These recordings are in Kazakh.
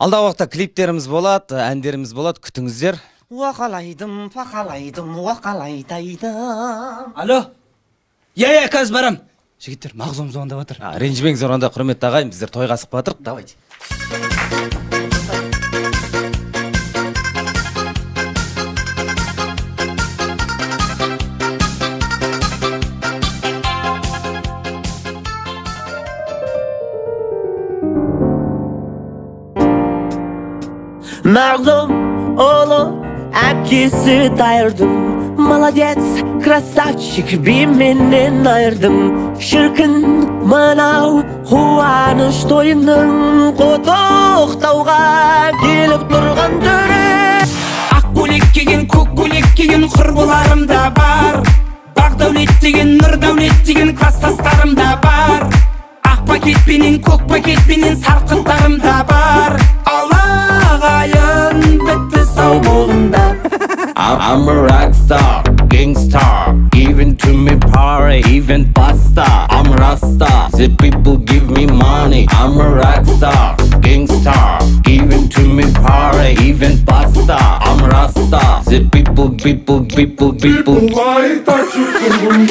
Алдағы уақытта клиптеріміз болады, әндеріміз болады, күтіңіздер. Уақалайдым, пақалайдым, уақалайдайдым. Алло. Я, қазір барам. Жігіттер, мағзум звондап отыр. Ренжімеңіздер онда, құрметті ағайын, біздер тойға асықпай жатырық. Давайте. Мағзум олы әпкесі дайырдым. Молодец, красавчик, бименен айырдым. Шіркін мынау қуаныш тойының құттықтауға келіп тұрған түрі. Ақ көйлек киген, көк көйлек киген құрбыларым да бар. Бақ дәулет деген, нұр дәулет деген кластастарым да бар. Ақ пакетпенен, көк пакетпенен сарқыттарым да бар. Алағайын бітті сау болыңдар. I'm a rock star, gangstar. Even to me party, even pasta. I'm Rasta, the people give me money. I'm a rock star, gangstar. Even to me party, even pasta. I'm Rasta, the people. Why don't you come?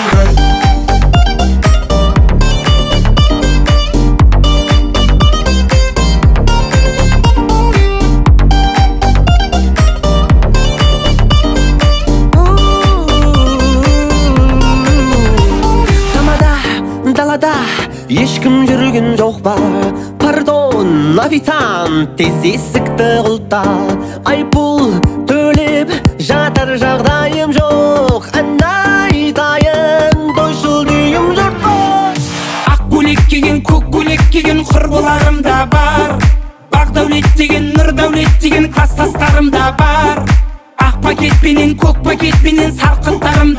Ешкім жүрген жоқ ба? Пардон, официант, тез есікті құлта. Айыппұл төлеп жатар жағдайым жоқ. Ән айтайын, тойшыл дүйім жұрт ба? Ақ көйлек киген, көк көйлек киген құрбыларым да бар. Бақ дәулет деген, нұр дәулет деген кластастарым да бар. Ақ пакетпенен, көк пакетпенен сарқыттарым